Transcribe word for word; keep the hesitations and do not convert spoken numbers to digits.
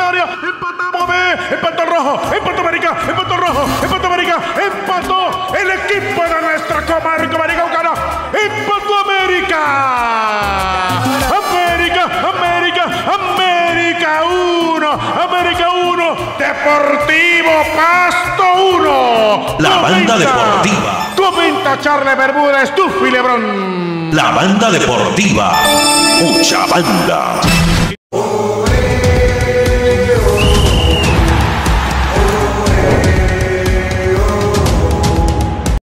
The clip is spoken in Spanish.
eliminatoria. Empatamos, ve. Empató el rojo. Empató América. Empató el rojo. Empató América. Empató el equipo de nuestra comarca Maricaucana. Empató América. América, América, América uno. América uno. Deportivo Pasto uno. La banda deportiva. Comenta Charles Bermúdez, tu Filebrón. La banda deportiva. Mucha banda.